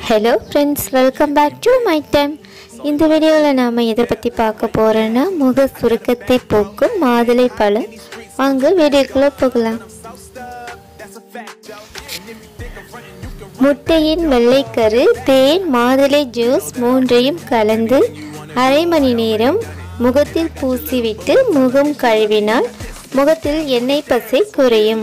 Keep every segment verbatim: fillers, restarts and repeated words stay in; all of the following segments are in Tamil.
Hello friends, welcome back to my time. இந்த வீடியோல நாம எதை பத்தி பார்க்க போறோம்னா முக சுருக்கத்தை போக்கும் மாதுளை பழம். வாங்க வீடியோக்குள்ள போகலாம். முட்டையின் வெள்ளைக்கரு, தேன், மாதுளை ஜூஸ் மூன்றையும் கலந்து அரை மணி நேரம் முகத்தில் பூசிவிட்டு முகம் கழுவினால் முகத்தில் எண்ணெய் பசை குறையும்.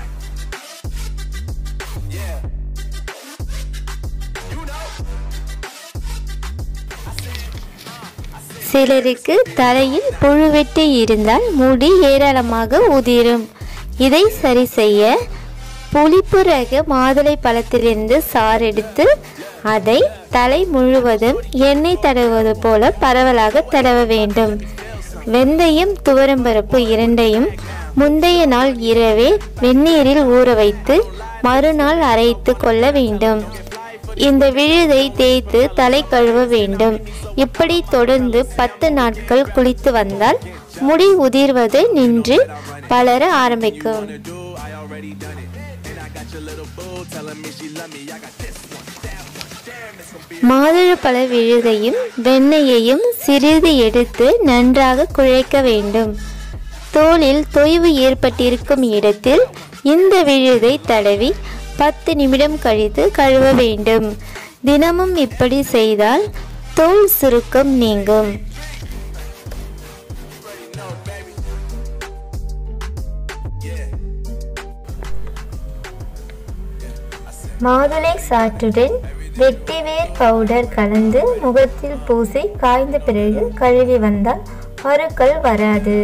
சிலருக்கு தலையில் புழுவெட்டு இருந்தால் முடி ஏராளமாக உதிரும். இதை சரி செய்ய புளிப்பு ரக மாதுளை பழத்திலிருந்து சாறு எடுத்து அதை தலை முழுவதும் எண்ணெய் தடவுவது போல பரவலாக தடவ வேண்டும். வெந்தயம், துவரம்பருப்பு இரண்டையும் முந்தைய நாள் இரவே வெந்நீரில் ஊற வைத்து மறுநாள் அரைத்து கொள்ள வேண்டும். இந்த விழுதை தேய்த்து தலை கழுவ வேண்டும். இப்படி தொடர்ந்து பத்து நாட்கள் குளித்து வந்தால் முடி உதிர்வது நின்று வளர ஆரம்பிக்கும். மாதுளப்பழ விழுதையும் வெண்ணெயையும் சிறிது எடுத்து நன்றாக குழைக்க வேண்டும். தோலில் தொய்வு ஏற்பட்டிருக்கும் இடத்தில் இந்த விழுதை தடவி பத்து நிமிடம் கழித்து கழுவ வேண்டும். தினமும் இப்படி செய்தால் தோல் சுருக்கம் நீங்கும். மாதுளை சாற்றுடன் வெட்டிவேர் பவுடர் கலந்து முகத்தில் பூசி காய்ந்த பிறகு கழுவி வந்தால் பருக்கள் வராது.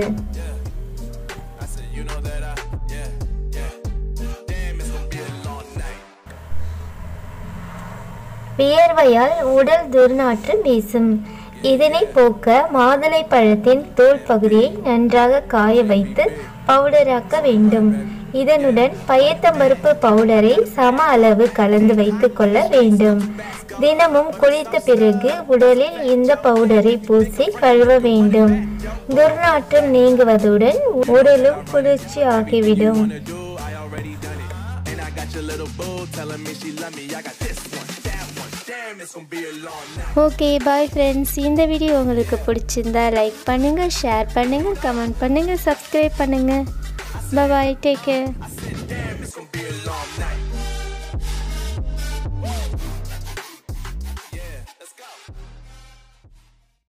வியர்வையால் உடல் துர்நாற்று வீசும். இதனை போக்க மாதுளை பழத்தின் தோல் பகுதியை நன்றாக காய வைத்து பவுடராக்க வேண்டும். இதனுடன் பயத்தம்பருப்பு பவுடரை சம அளவு கலந்து வைத்து கொள்ள வேண்டும். தினமும் குளித்த பிறகு உடலில் இந்த பவுடரை பூசி கழுவ வேண்டும். துர்நாற்றம் நீங்குவதுடன் உடலும் குளிர்ச்சி ஆகிவிடும். ஓகே பாய் ஃப்ரெண்ட்ஸ், இந்த வீடியோ உங்களுக்கு பிடிச்சிருந்தா லைக் பண்ணுங்க, ஷேர் பண்ணுங்க, கமெண்ட் பண்ணுங்க, சப்ஸ்கிரைப் பண்ணுங்க. Bye, take care.